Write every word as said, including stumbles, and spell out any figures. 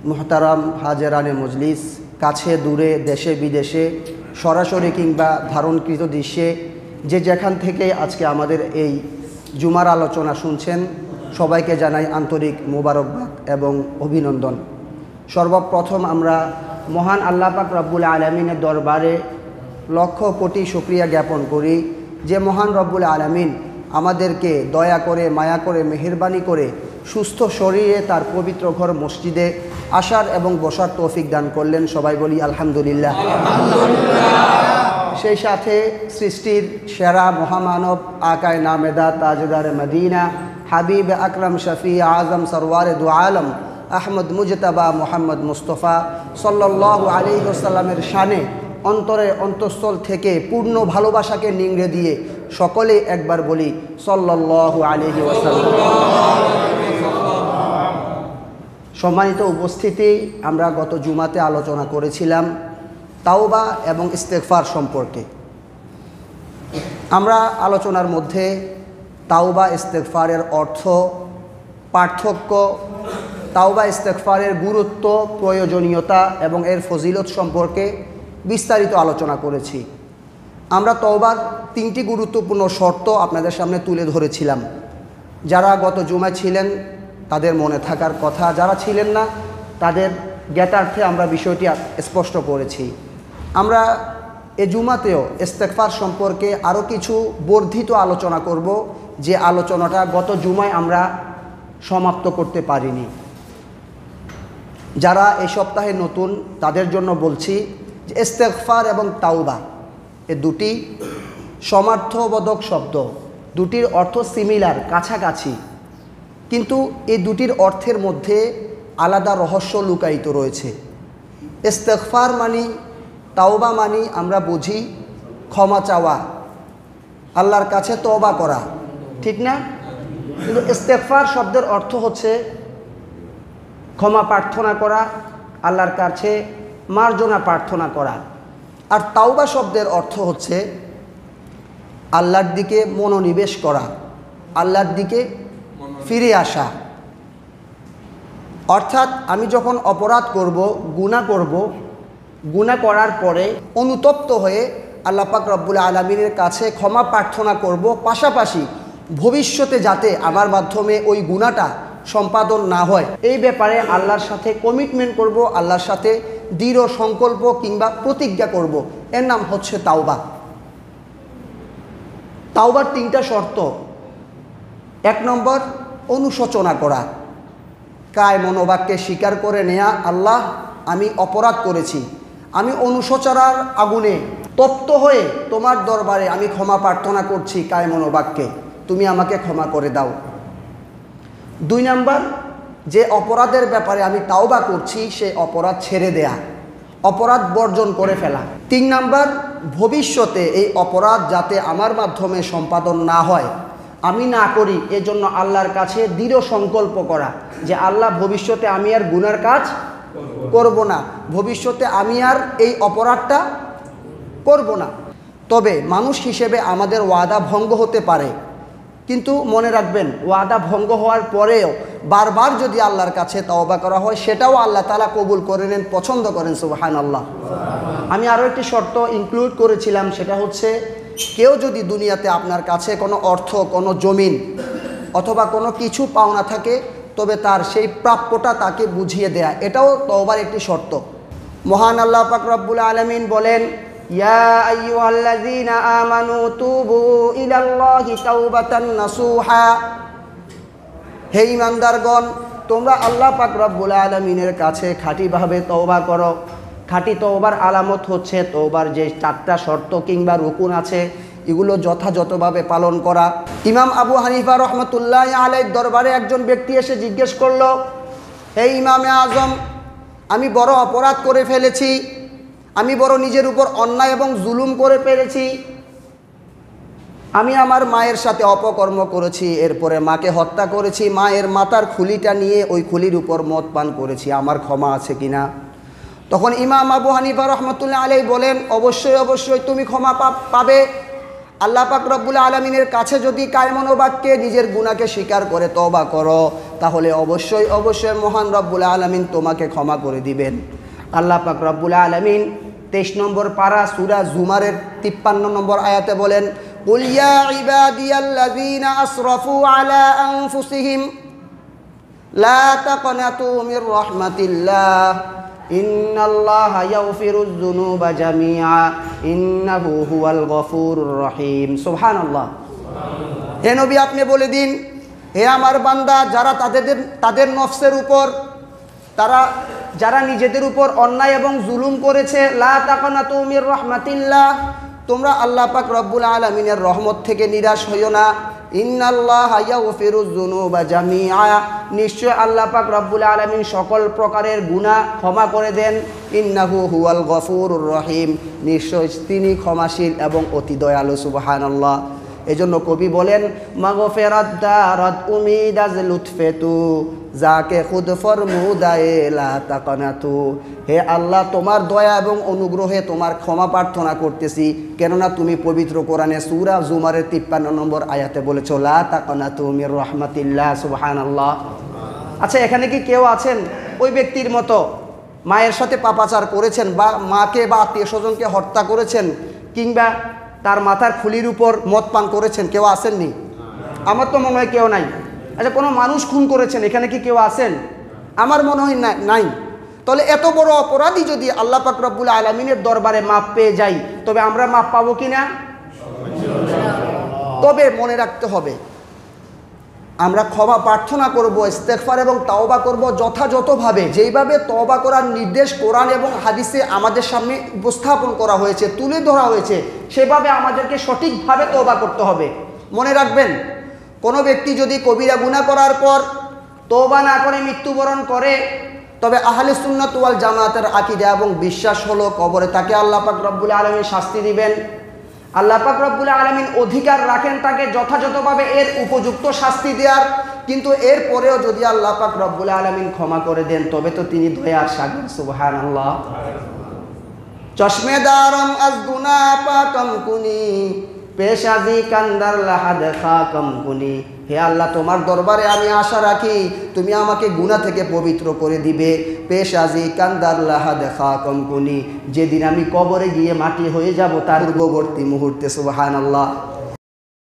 মুহতারাম হাজেরানে মজলিস, কাছে দূরে দেশে বিদেশে সরাসরি কিংবা ধারণকৃত দৃশ্যে যে যেখান থেকে আজকে আমাদের এই জুমার আলোচনা শুনছেন, সবাইকে জানাই আন্তরিক মোবারকবাদ এবং অভিনন্দন। সর্বপ্রথম আমরা মহান আল্লাহ পাক রব্বুল আলামিনের দরবারে লক্ষ কোটি শুকরিয়া জ্ঞাপন করি যে মহান রব্বুল আলামিন আমাদেরকে দয়া করে, মায়া করে, মেহেরবানি করে সুস্থ শরীরে তার পবিত্র ঘর মসজিদে আসার এবং বসার তৌফিক দান করলেন। সবাই বলি আলহামদুলিল্লাহ। সেই সাথে সৃষ্টির সেরা মহামানব আকায় নামেদা তাজদার মদিনা হাবিব আকরম শফি আজম সরওয়ারে দু আলম আহমদ মুজতবা মোহাম্মদ মুস্তফা সাল্লাল্লাহু আলাইহি ওয়াসাল্লামের শানে অন্তরে অন্তঃস্থল থেকে পূর্ণ ভালোবাসাকে নিংড়ে দিয়ে সকলে একবার বলি সাল্লাল্লাহু আলাইহি ওয়াসাল্লাম। সম্মানিত উপস্থিতি, আমরা গত জুমাতে আলোচনা করেছিলাম তাওবা এবং ইস্তেগফার সম্পর্কে। আমরা আলোচনার মধ্যে তাওবা ইস্তেগফারের অর্থ, পার্থক্য, তাওবা ইস্তেগফারের গুরুত্ব, প্রয়োজনীয়তা এবং এর ফজিলত সম্পর্কে বিস্তারিত আলোচনা করেছি। আমরা তওবার তিনটি গুরুত্বপূর্ণ শর্ত আপনাদের সামনে তুলে ধরেছিলাম। যারা গত জুমায় ছিলেন তাদের মনে থাকার কথা, যারা ছিলেন না তাদের জ্ঞাতার্থে আমরা বিষয়টি স্পষ্ট করেছি। আমরা এ জুমাতেও ইস্তেগফার সম্পর্কে আরও কিছু বর্ধিত আলোচনা করব, যে আলোচনাটা গত জুমায় আমরা সমাপ্ত করতে পারিনি। যারা এই সপ্তাহে নতুন তাদের জন্য বলছি যে ইস্তেগফার এবং তাওবা এ দুটি সমার্থবোধক শব্দ, দুটির অর্থ সিমিলার, কাছাকাছি, কিন্তু এই দুটির অর্থের মধ্যে আলাদা রহস্য লুকায়িত রয়েছে। ইস্তেগফার মানি, তাওবা মানি আমরা বুঝি ক্ষমা চাওয়া, আল্লাহর কাছে তওবা করা, ঠিক না? কিন্তু ইস্তেগফার শব্দের অর্থ হচ্ছে ক্ষমা প্রার্থনা করা, আল্লাহর কাছে মার্জনা প্রার্থনা করা। আর তাওবা শব্দের অর্থ হচ্ছে আল্লাহর দিকে মনোনিবেশ করা, আল্লাহর দিকে ফিরে আসা। অর্থাৎ আমি যখন অপরাধ করব, গুনাহ করব, গুনাহ করার পরে অনুতপ্ত হয়ে আল্লাহ পাক রব্বুল আলামিনের কাছে ক্ষমা প্রার্থনা করব, পাশাপাশি ভবিষ্যতে যাতে আমার মাধ্যমে ওই গুনাহটা সম্পাদন না হয় এই ব্যাপারে আল্লাহর সাথে কমিটমেন্ট করব, আল্লাহর সাথে দৃঢ় সংকল্প কিংবা প্রতিজ্ঞা করব। এর নাম হচ্ছে তাওবা। তাওবার তিনটা শর্ত। এক নম্বর, অনুশোচনা করা, কায় মনোবাক্যে স্বীকার করে নেয়া, আল্লাহ আমি অপরাধ করেছি, আমি অনুশোচনার আগুনে তপ্ত হয়ে তোমার দরবারে আমি ক্ষমা প্রার্থনা করছি কায় মনোবাক্যে, তুমি আমাকে ক্ষমা করে দাও। দুই নাম্বার, যে অপরাধের ব্যাপারে আমি তাওবা করছি সে অপরাধ ছেড়ে দেয়া, অপরাধ বর্জন করে ফেলা। তিন নাম্বার, ভবিষ্যতে এই অপরাধ যাতে আমার মাধ্যমে সম্পাদন না হয়, আমি না করি, এজন্য আল্লাহর কাছে দৃঢ় সংকল্প করা যে আল্লাহ ভবিষ্যতে আমি আর গুনার কাজ করব না, ভবিষ্যতে আমি আর এই অপরাধটা করব না। তবে মানুষ হিসেবে আমাদের ওয়াদা ভঙ্গ হতে পারে, কিন্তু মনে রাখবেন ওয়াদা ভঙ্গ হওয়ার পরেও বারবার যদি আল্লাহর কাছে তওবা করা হয় সেটাও আল্লাহ তাআলা কবুল করে নেন, পছন্দ করেন। সুবহানাল্লাহ। আমি আরও একটি শর্ত ইনক্লুড করেছিলাম, সেটা হচ্ছে কেউ যদি দুনিয়াতে আপনার কাছে কোনো অর্থ, কোনো জমিন অথবা কোনো কিছু পাওনা থাকে, তবে তার সেই প্রাপ্যটা তাকে বুঝিয়ে দেয়া, এটাও তওবার একটি শর্ত। মহান আল্লাহ পাক রব্বুল আলামিন বলেন, ইয়া আইয়ুহাল্লাযীনা আমানু তুবু ইলাল্লাহি তাওবাতান নাসুহা, হে ঈমানদারগণ তোমরা আল্লাহ পাক রব্বুল আলামিনের কাছে খাঁটিভাবে তওবা করো। খাঁটি তওবার আলামত হচ্ছে তওবার যে চারটা শর্ত কিংবা রুকুন আছে এগুলো যথাযথভাবে পালন করা। ইমাম আবু হানিফা রহমতুল্লাহ আলাইহির দরবারে একজন ব্যক্তি এসে জিজ্ঞেস করলো, হে ইমামে আজম, আমি বড় অপরাধ করে ফেলেছি, আমি বড় নিজের উপর অন্যায় এবং জুলুম করে ফেলেছি, আমি আমার মায়ের সাথে অপকর্ম করেছি, এরপরে মাকে হত্যা করেছি, মায়ের মাথার খুলিটা নিয়ে ওই খুলির উপর মদ পান করেছি, আমার ক্ষমা আছে কিনা? তখন ইমাম আবু হানিফা রহমতুল্লাহ আলাইহি বলেন, অবশ্যই অবশ্যই তুমি ক্ষমা পাবে। আল্লাহ পাক রব্বুল আলামিনের কাছে যদি কায়মনোবাক্যে নিজের গুনাহকে স্বীকার করে তওবা করো, তাহলে অবশ্যই অবশ্যই মহান রব্বুল আলামিন তোমাকে ক্ষমা করে দিবেন। আল্লাহ পাক রব্বুল আলামিন তেইশ নম্বর পারা সূরা জুমারের তিপ্পান্ন নম্বর আয়াতে বলেন, কুল ইয়া ইবাদিয়াল্লাযীনা আসরাফু আলা আনফুসিহিম লা তাকনাতু মির রাহমাতিল্লাহ ইন্নাল্লাহা ইয়াগফিরুয যুনুবা জামিআ ইন্নাহু হুয়াল গফুরুর রহিম। সুবহানাল্লাহ। হে নবী, আপনি বলে দিন, হে আমার বান্দা, যারা তাদের তাদের নফসের উপর তারা যারা নিজেদের উপর অন্যায় এবং জুলুম করেছে, লা তাকনাতু মির রাহমাতিল্লাহ, তোমরা আল্লাহ পাক রব্বুল আলামিনের রহমত থেকে নিরাশ হইও না। ইন্নাল্লাহা ইয়াগফিরুয যুনুবা জামিআ, নিশ্চয় আল্লাহ পাক রব্বুল আলামিন সকল প্রকারের গুনাহ ক্ষমা করে দেন। ইন্নাহু হুয়াল গফুরুর রহিম, নিশ্চয় তিনি ক্ষমাশীল এবং অতি দয়ালু। সুবহানাল্লাহ। এজন্য কবি বলেন, মাগফিরাত দারাত উমিদাজ লুৎফেতু যাকে খুদ ফরমুদায়ে লা তাকনাতু। হে আল্লাহ, তোমার দয়া এবং অনুগ্রহে তোমার ক্ষমা প্রার্থনা করতেছি, কেননা তুমি পবিত্র কোরআনে সূরা জুমারের তিপ্পান্ন নম্বর আয়াতে বলেছো, লা তাকনাতু মির রাহমাতিল্লাহ। সুবহানাল্লাহ। আচ্ছা, এখানে কি কেউ আছেন ওই ব্যক্তির মতো মায়ের সাথে পাপাচার করেছেন, বা মাকে বা আত্মীয় স্বজনকে হত্যা করেছেন, কিংবা তার মাথার খুলির উপর মদ পান করেছেন? কেউ আসেননি? আমার তো মনে হয় কেউ নাই। আচ্ছা, কোনো মানুষ খুন করেছেন, এখানে কি কেউ আছেন? আমার মনে হয় নাই। তাহলে এত বড় অপরাধী যদি আল্লাহ পাক রব্বুল আলামিনের দরবারে মাপ পেয়ে যাই, তবে আমরা মাপ পাবো কিনা? তবে মনে রাখতে হবে, আমরা ক্ষমা প্রার্থনা করব, ইস্তেগফার এবং তাওবা করব যথাযথভাবে, যেইভাবে তওবা করার নির্দেশ কোরআন এবং হাদিসে আমাদের সামনে উপস্থাপন করা হয়েছে, তুলে ধরা হয়েছে, সেভাবে আমাদেরকে সঠিকভাবে তওবা করতে হবে। মনে রাখবেন, কোনো ব্যক্তি যদি কবিরা গুনাহ করার পর তওবা না করে মৃত্যুবরণ করে, তবে আহলে সুন্নাত ওয়াল জামাতের আকীদা এবং বিশ্বাস হলো কবরে তাকে আল্লাহ পাক রব্বুল আলামিন শাস্তি দিবেন। আল্লাহ পাক রব্বুল আলামিন অধিকার রাখেন তাকে যথাযথভাবে এর উপযুক্ত শাস্তি দেওয়ার, কিন্তু এর পরেও যদি আল্লাহ পাক রব্বুল আলামিন ক্ষমা করে দেন, তবে তো তিনি দয়ার সাগর। সুবহানাল্লাহ। চশমেদারম আজ গুনা পাকম কুনি পেশাজি কান্দার লাহাদ খাকম কুনি। হে আল্লাহ, তোমার দরবারে আমি আশা রাখি তুমি আমাকে গুনাহ থেকে পবিত্র করে দিবে। পেশাজি কান্দার লাহাদ খাকম কুনি, যেদিন আমি কবরে গিয়ে মাটি হয়ে যাব তার পূর্ববর্তী মুহূর্তে। সুবহানাল্লাহ।